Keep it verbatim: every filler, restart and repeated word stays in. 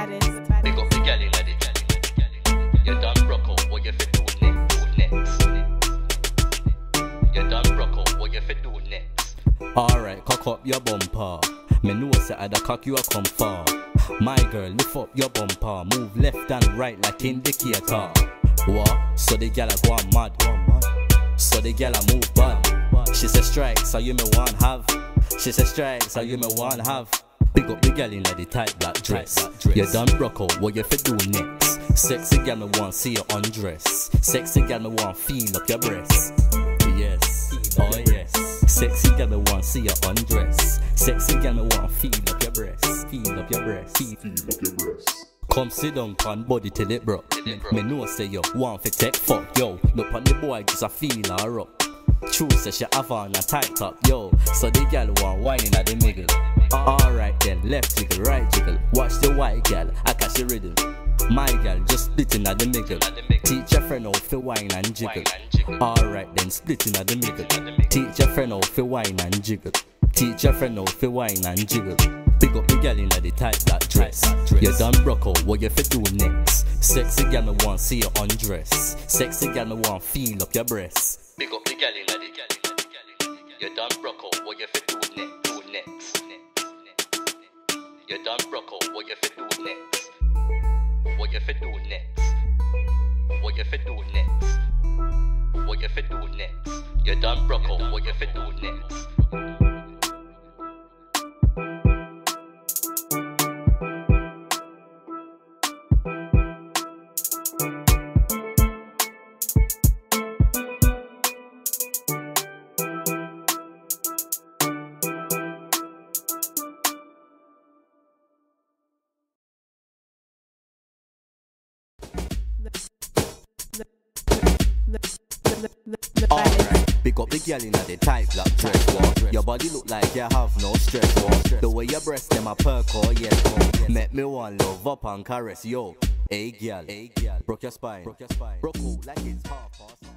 baddest. Big up the gal inna the gal inna the gal inna the gal. You done broke out, what you fi do next? Do next. You done broke out, what you fi do next? Alright, cock up your bumper. Me know say at the cock you a come far. My girl, lift up your bumper. Move left and right like indicator. What? So the gal a go on mad. So the gal a move bad. She say strike, so you me want have. She say strike, so you me want have. Big up the gal in the tight black dress. You done broke out, what you fi do next? Sexy gal me want see you undress. Sexy gal me want feel up your breasts. Yes, oh yes. Sexy gal me want see you undress. Sexy gal me want feel up your breasts. Feel up your breasts. Feel up your breasts. Come sit down pan body till it broke. Me know say you want fi take fuck, yo. Look on the boy just a feel her up. True say she have on a tight top, yo. So the gal want whining at the middle. Alright then, left jiggle, right jiggle. Watch the white gal, I catch the rhythm. My gal just splitting at the middle. Teach your friend how to whine and jiggle. Alright then, splitting at the middle. Teach your friend how to whine and jiggle. Teach your friend how to whine and jiggle. Big up the gal in the tight black dress. You done broke out, what you fi do next? Sexy gal me want see you undress. Sexy gal me want feel up your breasts. Big up the gal inna the gal inna the gal inna the gal. You done broke out, what you fi do next? Do next. You done broke out, what you fi do next? What you fi do next? What you fi do next? What you fi do next? You done broke out, what you fi do next? Alright, big up the gal in the tight black dress. What? Your body look like you have no stress. What? The way your breasts them a perk, oh yes. Make me want love up and caress, yo. Hey gal, hey gal, broke your spine, broke your spine, broke out like it's half past.